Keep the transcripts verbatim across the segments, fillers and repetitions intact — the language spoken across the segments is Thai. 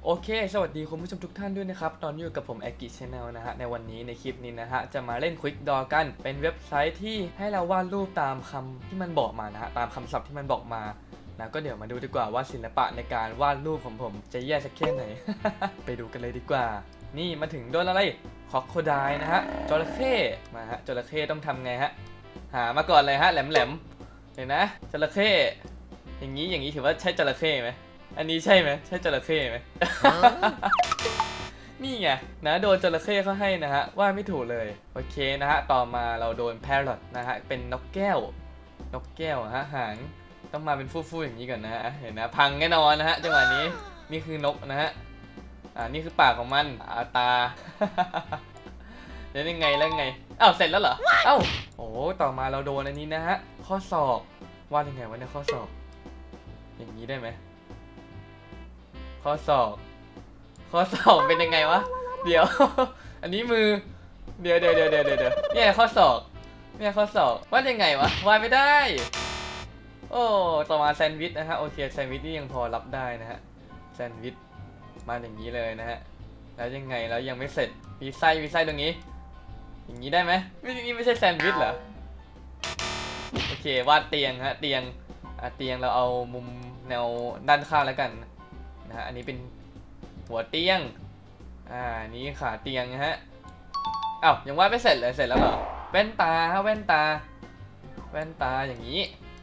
โอเคสวัสดีคุณผู้ชมทุกท่านด้วยนะครับตอนนี้อยู่กับผมแอกิชแนลนะฮะในวันนี้ในคลิปนี้นะฮะจะมาเล่น Quick Draw กันเป็นเว็บไซต์ที่ให้เราวาดรูปตามคำที่มันบอกมานะฮะตามคำศัพท์ที่มันบอกมานะก็เดี๋ยวมาดูดีกว่าว่าศิลปะในการวาดรูปของผมจะแย่สักแค่ไหน ไปดูกันเลยดีกว่านี่มาถึงโดนอะไรคอคโคไดนะฮะจระเข้มาฮะจระเข้ต้องทำไงฮะหามาก่อนเลยฮะแหลมๆเห็นนะจระเข้อย่างนี้อย่างนี้ถือว่าใช่จระเข้ไหมอันนี้ใช่ไหมใช่จระเข้ไหม นี่ไงนะโดนจระเข้เขาให้นะฮะว่าไม่ถูกเลยโอเคนะฮะต่อมาเราโดนแพรอทนะฮะเป็นนกแก้วนกแก้วฮะหางต้องมาเป็นฟู่ๆอย่างนี้ก่อนนะฮะเห็นนะพังแน่นอนนะฮะจังหวะนี้นี่คือนกนะฮะอ่านี่คือปากของมันอาตา แล้วยังไงแล้วไงอ้าวเสร็จแล้วเหรอเอ้าโอ้ต่อมาเราโดนอันนี้นะฮะข้อศอกวาดยังไงวะเนี่ยข้อศอกอย่างนี้ได้ไหมข้อศอกข้อศอกเป็นยังไงวะเดี๋ยว อันนี้มือเดี๋ยวเดี๋ยวเดี๋ยวเดี๋ยวเดี๋ยวเนี่ยข้อศอกเนี่ยข้อศอกวาดยังไงวะวาดไม่ได้โอ้ต่อมาแซนด์วิชนะฮะโอเคแซนด์วิชนี่ยังพอรับได้นะฮะแซนด์วิชมาอย่างนี้เลยนะฮะแล้วยังไงแล้วยังไม่เสร็จมีไส้มีไส้ตรงนี้อย่างนี้ได้ไหมไม่นี่ไม่ใช่แซนด์วิชเหรอโอเควาดเตียงฮะเตียงอ่ะเตียงเราเอามุมแนวด้านข้างแล้วกันนะฮะอันนี้เป็นหัวเตียงอ่านี้ขาเตียงนะฮะอ้าวยังวาดไม่เสร็จเลยเสร็จแล้วเหรอแว่นตาฮะแว่นตาแว่นตาอย่างนี้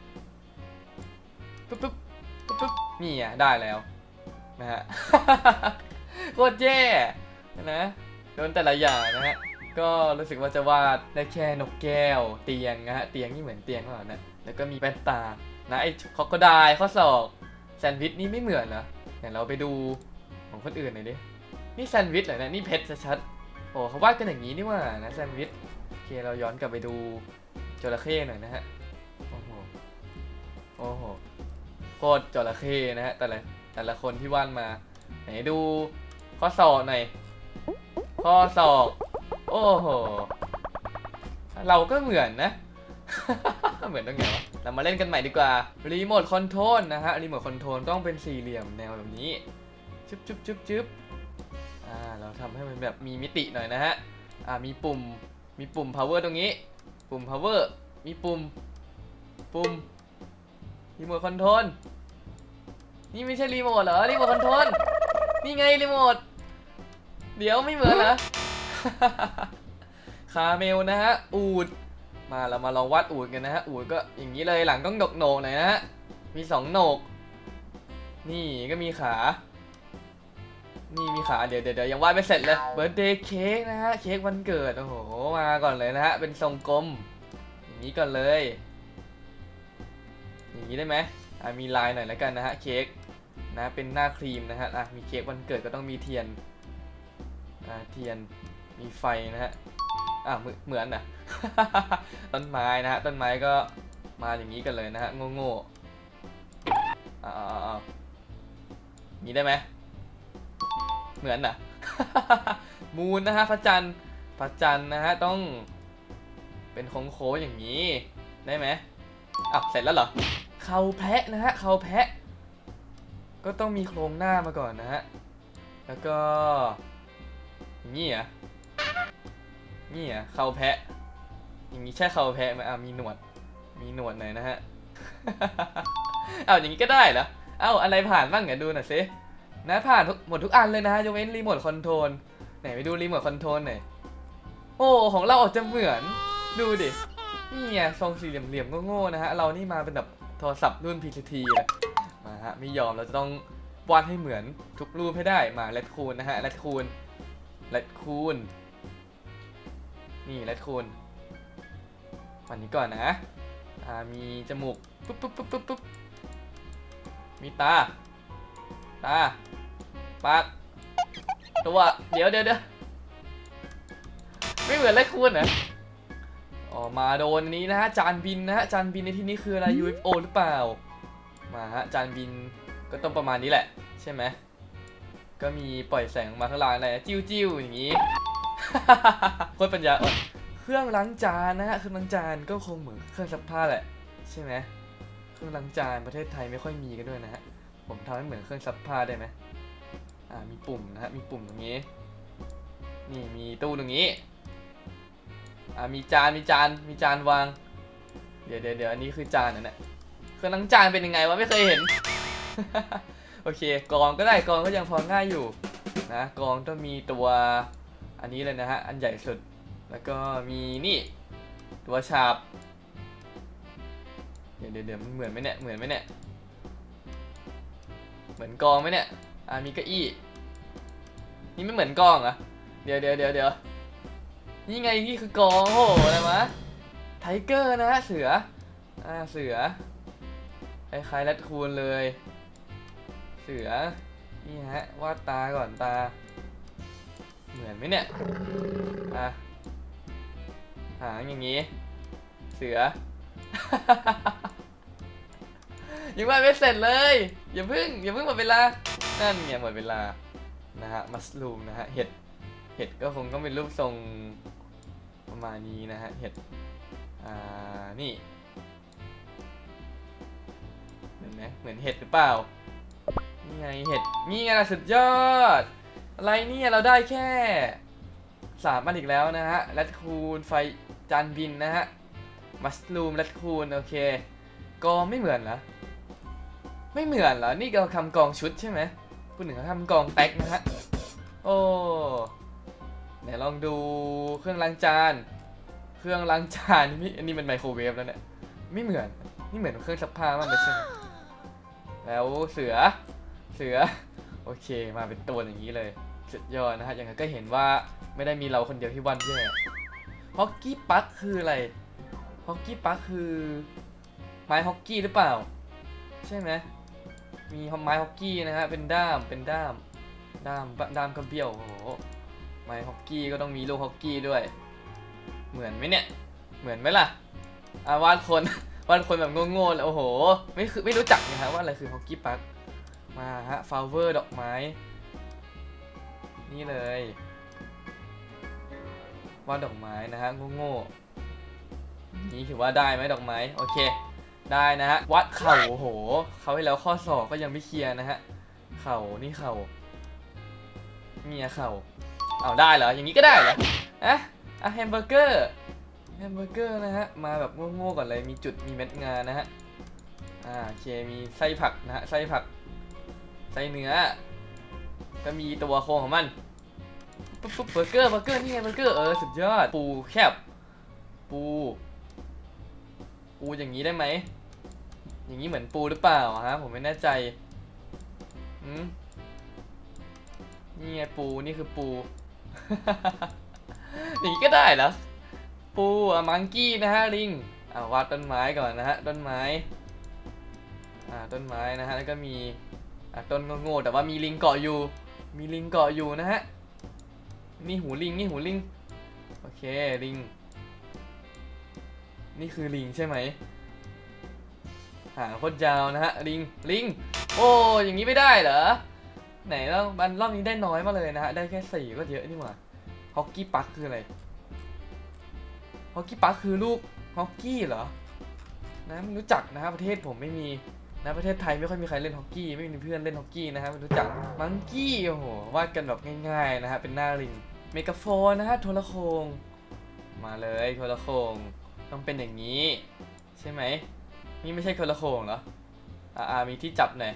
ปุ๊บปุ๊บปุ๊บปุ๊บนี่อ่ะได้แล้วนะฮะ โคตรแย่นะโดนแต่ละอย่างนะฮะก็รู้สึกว่าจะวาดได้แค่นกแก้วเตียงนะฮะเตียงนี่เหมือนเตียงเท่านั้นนะแล้วก็มีแว่นตานะไอ้คอกโคไดข้อศอกแซนด์วิชนี่ไม่เหมือนเหรอเดี๋ยวเราไปดูของคนอื่นหน่อยดินี่แซนด์วิชเหรอเนี่ยนี่เพชรชัดๆโอ้เขาวาดกันอย่างนี้นี่ว่านะแซนด์วิชโอเคเราย้อนกลับไปดูจระเข้หน่อยนะฮะโอ้โหโอ้โหโคตรจระเข้นะฮะแต่ละแต่ละคนที่วาดมาไหนดูข้อศอกหน่อยข้อศอกโอ้โหเราก็เหมือนนะ เหมือนตรงไหนวะเรามาเล่นกันใหม่ดีกว่ารีโมทคอนโทรลนะฮะรีโมทคอนโทรลต้องเป็นสี่เหลี่ยมแนวแบบนี้จุ๊บจุ๊บจุ๊บจุ๊บอ่าเราทำให้มันแบบมีมิติหน่อยนะฮะอ่ามีปุ่มมีปุ่ม power ตรงนี้ปุ่ม power มีปุ่มปุ่มรีโมทคอนโทรลนี่ไม่ใช่รีโมทเหรอรีโมทคอนโทรลนี่ไงรีโมทเดี๋ยวไม่เหมือนเหรอ คาเมลนะฮะอูดมาเรามาลองวาดอูดกันนะฮะอูดก็อย่างนี้เลยหลังต้องดกโหนกหน่อยนะฮะมีสองโหนกนี่ก็มีขานี่มีขาเดี๋ยวเดี๋ยวยังวาดไม่เสร็จเลยเบิร์ธเดย์เค้กนะฮะเค้กวันเกิดโอ้โหมาก่อนเลยนะฮะเป็นทรงกลมอย่างนี้ก่อนเลยอย่างนี้ได้ไหมอ่ะมีลายหน่อยแล้วกันนะฮะเค้กนะเป็นหน้าครีมนะฮะอ่ะมีเค้กวันเกิดก็ต้องมีเทียนอ่ะเทียนมีไฟนะฮะอ่ะเหมือนนะ ต้นไม้นะฮะต้นไม้ก็มาอย่างนี้กันเลยนะฮะโง่ๆอ่าๆนี้ได้ไหมเหมือนน่ะ มูนนะฮะพระจันทร์พระจันทร์นะฮะต้องเป็นโค้งๆอย่างนี้ได้ไหมอ้าวเสร็จแล้วเหรอเขาแพะนะฮะเขาแพะก็ต้องมีโครงหน้ามาก่อนนะฮะแล้วก็อย่างนี้อ่ะนี่อ่ะเขาแพะอย่างนี้ใช่เขาแพะไหมอ่ะมีหนวดมีหนวดหน่อยนะฮะ อ้าวอย่างนี้ก็ได้เหรออ้าวอะไรผ่านบ้างเนี่ยดูหน่อยสินะผ่านหมดทุกอันเลยนะฮะยกเว้นรีโมทคอนโทรลไหนไปดูรีโมทคอนโทรลหน่อยโอ้ของเราออกจะเหมือนดูดินี่ไงทรงสี่เหลี่ยมๆโง่ๆนะฮะเรานี่มาเป็นแบบโทรศัพท์รุ่น พี ซี ที เลยมาฮะไม่ยอมเราจะต้องวาดให้เหมือนทุกรูปให้ได้มาแรดคูนนะฮะแรดคูนแรดคูนนี่แรดคูนวันนี้ก่อนนะอ่ามีจมูกปุ๊บปุ๊บปุ๊บปุ๊บปุ๊บมีตาตาปากตัวเดี๋ยวเดี๋ยวเดี๋ยวไม่เหมือนไรคุณนะออกมาโดนนี้นะฮะจานบินนะฮะจานบินในที่นี้คืออะไร ยู เอฟ โอ หรือเปล่ามาฮะจานบินก็ต้องประมาณนี้แหละใช่ไหมก็มีปล่อยแสงมาข้างล่างอะไรจิ้วจิ้วอย่างนี้ โคตรปัญญาอ่อนเครื่องล้างจานนะฮะเครื่องล้างจานก็คงเหมือนเครื่องซักผ้าแหละใช่ไหมเครื่องล้างจานประเทศไทยไม่ค่อยมีกันด้วยนะฮะผมทำให้เหมือนเครื่องซักผ้าได้ไหมอ่ามีปุ่มนะฮะมีปุ่มตรงนี้นี่มีตู้ตรงนี้อ่ามีจานมีจานมีจานวางเดี๋ยวเดี๋ยวเดี๋ยวอันนี้คือจานนะเนี่ยเครื่องล้างจานเป็นยังไงวะไม่เคยเห็น โอเคกองก็ได้กองก็ยังพอง่ายอยู่นะกองต้องมีตัวอันนี้เลยนะฮะอันใหญ่สุดแล้วก็มีนี่ตัวฉาบเดี๋ยวเดี๋ยวเดี๋ยวมันเหมือนไหมเนี่ยเหมือนไหมเนี่ยเหมือนกองไหมเนี่ยอ่ามีเก้าอี้นี่ไม่เหมือนกองเหรอเดี๋ยวเดี๋ยวเดี๋ยวเดี๋ยวนี่ไงนี่คือกองโหอะไรวะไทเกอร์นะฮะเสืออ่าเสือคล้ายๆแรดคูนเลยเสือนี่ฮะวาดตาก่อนตาเหมือนไหมเนี่ยอ่ะหางอย่างงี้เสือ ยังวาดไม่เสร็จเลยอย่าเพิ่งอย่าเพิ่งหมดเวลานั่นไงหมดเวลานะฮะมัสลูมนะฮะเห็ดเห็ดก็คงต้องเป็นรูปทรงประมาณนี้นะฮะเห็ดอ่านี่เหมือนไหมเหมือนเห็ดหรือเปล่านี่ไงเห็ดนี่ไงล่ะสุดยอดอะไรเนี่ยเราได้แค่สามอันอีกแล้วนะฮะแรดคูนไฟจานบินนะฮะมัสลูมแรดคูนโอเคกองไม่เหมือนเหรอไม่เหมือนเหรอนี่เราทำกองชุดใช่ไหมคุณหนึ่งเขาทำกองแป๊กนะฮะโอ้ไหนลองดูเครื่องล้างจานเครื่องล้างจานนี่อันนี้เป็นไมโครเวฟแล้วเนี่ยไม่เหมือนนี่เหมือนเครื่องซักผ้ามากเลยใช่ไหมแล้วเสือเสือโอเคมาเป็นตัวอย่างนี้เลยสุดยอดนะฮะอย่างนั้นก็เห็นว่าไม่ได้มีเราคนเดียวที่วันแย่ฮอกกี้ปั๊กคืออะไรฮอกกี้ปั๊กคือไม้ฮอกกี้หรือเปล่าใช่ไหมมีไม้ฮอกกี้นะฮะเป็นด้ามเป็นด้ามด้ามด้ามกระเบี้ยวโอ้โหไม้ฮอกกี้ก็ต้องมีลูกฮอกกี้ด้วยเหมือนไหมเนี่ยเหมือนไหมล่ะอาวาดคนวาดคนแบบโง่ๆแล้วโอ้โหไม่คือไม่รู้จักนะฮะว่าอะไรคือฮอกกี้ปั๊กมาฮะฟลาวเวอร์ดอกไม้นี่เลยวาดดอกไม้นะฮะโง่ๆนี่ถือว่าได้ไหมดอกไม้โอเคได้นะฮะวัดเข่าโอ้โหเขาให้แล้วข้อศอกก็ยังไม่เคลียร์นะฮะเข่านี่เข่าเมียเข่าเอาได้เหรออย่างนี้ก็ได้เหรออะอะแฮมเบอร์เกอร์แฮมเบอร์เกอร์นะฮะมาแบบโง่ๆก่อนเลยมีจุดมีเม็ดงานะฮะอ่าโอเคมีไส้ผักนะฮะไส้ผักไส้เนื้อก็มีตัวโครงของมันปุ๊บปุ๊บเบอร์เกอร์เบอร์เกอร์นี่ไงเบอร์เกอร์เออสุดยอดปูแคบปูปูอย่างนี้ได้ไหมอย่างนี้เหมือนปูหรือเปล่าฮะผมไม่แน่ใจอืมนี่ไงปูนี่คือปู อย่างนี้ก็ได้เหรอปูอะมังกี้นะฮะลิงอ่าวาดต้นไม้ก่อนนะฮะต้นไม้อ่าต้นไม้นะฮะแล้วก็มีอ่าต้นโง่ๆแต่ว่ามีลิงเกาะอยู่มีลิงเกาะอยู่นะฮะนี่หูลิงนี่หูลิงโอเคลิงนี่คือลิงใช่ไหมหางโคตรยาวนะฮะลิงลิงโอ้อย่างนี้ไม่ได้เหรอไหนแล้วมันรอบนี้ได้น้อยมากเลยนะฮะได้แค่สี่ก็เยอะนี่หว่าฮอกกี้ปั๊กคืออะไรฮอกกี้ปั๊กคือลูกฮอกกี้เหรอนะไม่รู้จักนะฮะประเทศผมไม่มีนะประเทศไทยไม่ค่อยมีใครเล่นฮอกกี้ไม่มีเพื่อนเล่นฮอกกี้นะฮะไม่รู้จักมังกี้โอ้โหวาดกันแบบง่ายๆนะฮะเป็นหน้าลิงเมกะโฟนนะฮะโทรโขงมาเลยโทรโขงต้องเป็นอย่างนี้ใช่ไหมนี่ไม่ใช่โทรโขงเหรออ่ามีที่จับหน่อย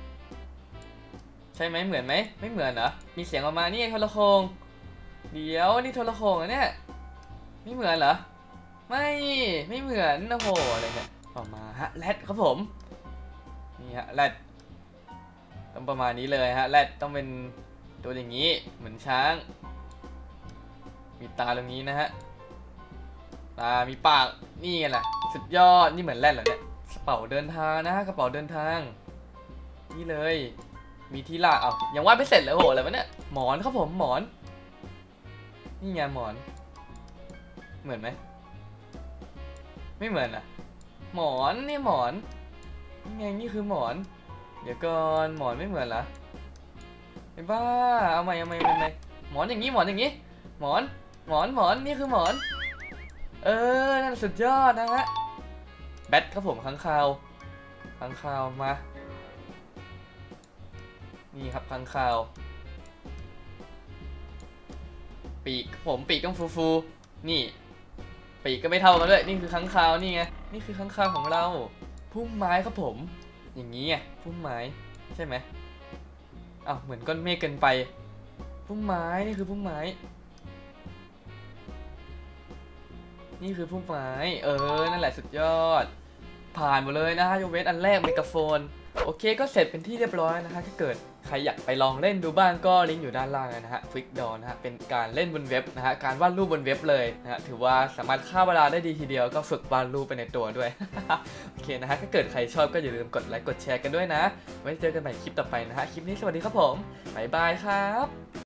ใช่ไหมเหมือนไหมไม่เหมือนเหรอมีเสียงออกมานี่โทรโขงเดี๋ยวนี่โทรโขงอะเนี่ยไม่เหมือนเหรอไม่ไม่เหมือนโอ้โหอะไรเนี่ยต่อมาฮะแรดครับผมนี่ฮะแรดต้องประมาณนี้เลยฮะแรดต้องเป็นตัวอย่างนี้เหมือนช้างมีตาตรงนี้นะฮะตามีปากนี่แหละสุดยอดนี่เหมือนแรดเหรอเนี่ยกระเป๋าเดินทางนะฮะกระเป๋าเดินทางนี่เลยมีที่ลากเอายังวาดไม่เสร็จเลยโอ้โหอะไรวะเนี่ยหมอนครับผมหมอนนี่ไงหมอนเหมือนไหมไม่เหมือนอ่ะหมอนนี่หมอนนี่ไงนี่คือหมอนเดี๋ยวก่อนหมอนไม่เหมือนเหรอไอ้บ้าเอาใหม่เอาใหม่เอาใหม่หมอนอย่างนี้หมอนอย่างนี้หมอนหมอนหมอนนี่คือหมอนเออนั่นสุดยอดนะฮะแบทครับผมค้างคาวค้างคาวมานี่ครับค้างคาวปีกผมปีกต้องฟูๆนี่ปีกก็ไม่เท่ากันด้วยนี่คือค้างคาวนี่ไงนี่คือค้างคาวของเราพุ่มไม้ครับผมอย่างนี้ไงพุ่มไม้ใช่ไหมอ้าวเหมือนก้อนเมฆเกินไปพุ่มไม้นี่คือพุ่มไม้นี่คือพุ่มไม้เออนั่นแหละสุดยอดผ่านหมดเลยนะฮะยกเว้นอันแรกไมโครโฟนโอเคก็เสร็จเป็นที่เรียบร้อยนะฮะถ้าเกิดใครอยากไปลองเล่นดูบ้างก็ลิงก์อยู่ด้านล่างนะฮะ Quick Draw นะฮะเป็นการเล่นบนเว็บนะฮะการวาดรูปบนเว็บเลยนะฮะถือว่าสามารถฆ่าเวลาได้ดีทีเดียวก็ฝึกวาดรูปไปในตัวด้วย โอเคนะฮะถ้าเกิดใครชอบก็อย่าลืมกดไลค์กดแชร์กันด้วยนะไว้เจอกันใหม่คลิปต่อไปนะฮะคลิปนี้สวัสดีครับผมบ๊ายบายครับ